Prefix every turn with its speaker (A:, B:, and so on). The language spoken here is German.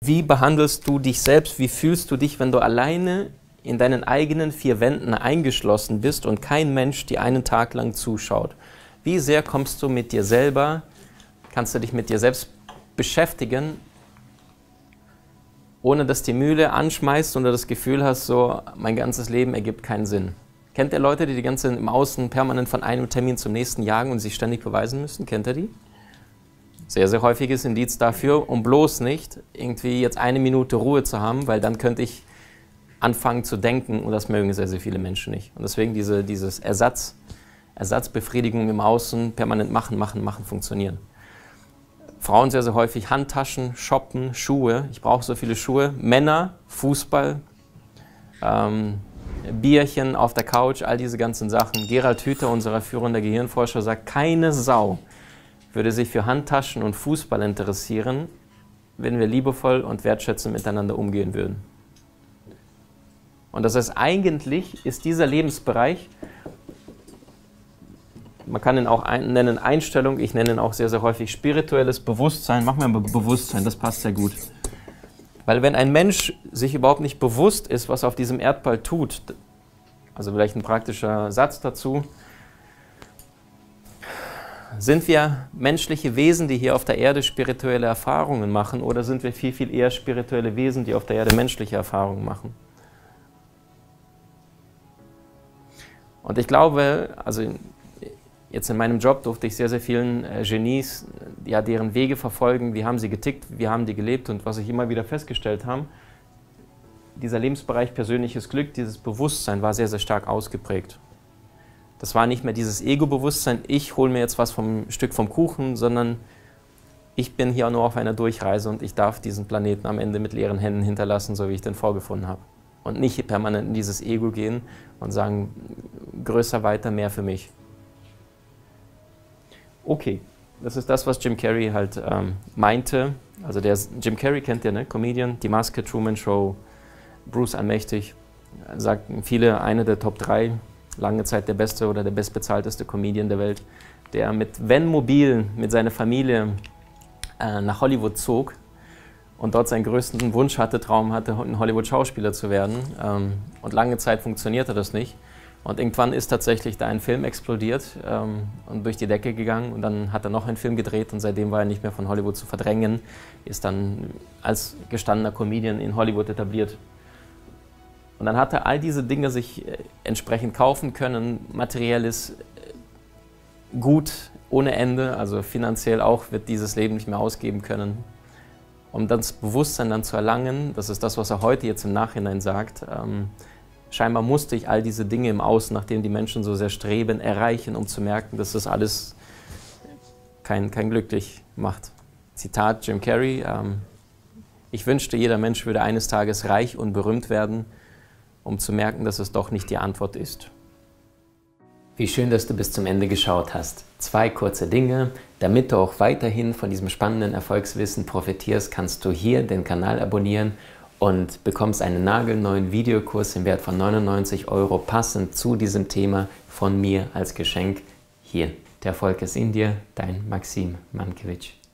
A: Wie behandelst du dich selbst? Wie fühlst du dich, wenn du alleine in deinen eigenen vier Wänden eingeschlossen bist und kein Mensch dir einen Tag lang zuschaut? Wie sehr kommst du mit dir selber, kannst du dich mit dir selbst beschäftigen, ohne dass die Mühle anschmeißt oder das Gefühl hast, so, mein ganzes Leben ergibt keinen Sinn? Kennt ihr Leute, die ganze im Außen permanent von einem Termin zum nächsten jagen und sich ständig beweisen müssen? Kennt ihr die? Sehr, sehr häufiges Indiz dafür, um bloß nicht irgendwie jetzt eine Minute Ruhe zu haben, weil dann könnte ich anfangen zu denken und das mögen sehr, sehr viele Menschen nicht. Und deswegen dieses Ersatzbefriedigung im Außen, permanent machen funktionieren. Frauen sehr, sehr häufig Handtaschen, Shoppen, Schuhe. Ich brauche so viele Schuhe. Männer, Fußball, Bierchen auf der Couch, all diese ganzen Sachen. Gerald Hüther, unser führender Gehirnforscher, sagt, keine Sau würde sich für Handtaschen und Fußball interessieren, wenn wir liebevoll und wertschätzend miteinander umgehen würden. Und das heißt, eigentlich ist dieser Lebensbereich, man kann ihn auch nennen Einstellung, ich nenne ihn auch sehr, sehr häufig spirituelles Bewusstsein. Machen wir mal Bewusstsein, das passt sehr gut. Weil wenn ein Mensch sich überhaupt nicht bewusst ist, was er auf diesem Erdball tut, also vielleicht ein praktischer Satz dazu, sind wir menschliche Wesen, die hier auf der Erde spirituelle Erfahrungen machen, oder sind wir viel, viel eher spirituelle Wesen, die auf der Erde menschliche Erfahrungen machen? Und ich glaube, also jetzt in meinem Job durfte ich sehr, sehr vielen Genies, ja, deren Wege verfolgen, wie haben sie getickt, wie haben die gelebt, und was ich immer wieder festgestellt habe, dieser Lebensbereich persönliches Glück, dieses Bewusstsein war sehr, sehr stark ausgeprägt. Das war nicht mehr dieses Ego-Bewusstsein, ich hole mir jetzt was vom Stück vom Kuchen, sondern ich bin hier nur auf einer Durchreise und ich darf diesen Planeten am Ende mit leeren Händen hinterlassen, so wie ich den vorgefunden habe. Und nicht permanent in dieses Ego gehen und sagen, größer, weiter, mehr für mich. Okay, das ist das, was Jim Carrey halt meinte. Also Jim Carrey kennt ihr, ne? Comedian, Die Maske, Truman Show, Bruce Allmächtig, sagten viele, eine der Top 3, lange Zeit der beste oder der bestbezahlteste Comedian der Welt, der mit Van-Mobil mit seiner Familie nach Hollywood zog und dort seinen größten Wunsch hatte, Traum hatte, ein Hollywood-Schauspieler zu werden. Und lange Zeit funktionierte das nicht. Und irgendwann ist tatsächlich da ein Film explodiert und durch die Decke gegangen. Und dann hat er noch einen Film gedreht und seitdem war er nicht mehr von Hollywood zu verdrängen. Ist dann als gestandener Comedian in Hollywood etabliert. Und dann hat er all diese Dinge sich entsprechend kaufen können. Materielles Gut ohne Ende, also finanziell auch, wird dieses Leben nicht mehr ausgeben können. Um das Bewusstsein dann zu erlangen, das ist das, was er heute jetzt im Nachhinein sagt, scheinbar musste ich all diese Dinge im Außen, nachdem die Menschen so sehr streben, erreichen, um zu merken, dass das alles kein glücklich macht. Zitat Jim Carrey, ich wünschte, jeder Mensch würde eines Tages reich und berühmt werden, um zu merken, dass es doch nicht die Antwort ist. Wie schön, dass du bis zum Ende geschaut hast. 2 kurze Dinge. Damit du auch weiterhin von diesem spannenden Erfolgswissen profitierst, kannst du hier den Kanal abonnieren und bekommst einen nagelneuen Videokurs im Wert von 99 € passend zu diesem Thema von mir als Geschenk hier. Der Erfolg ist in dir, dein Maxim Mankiewicz.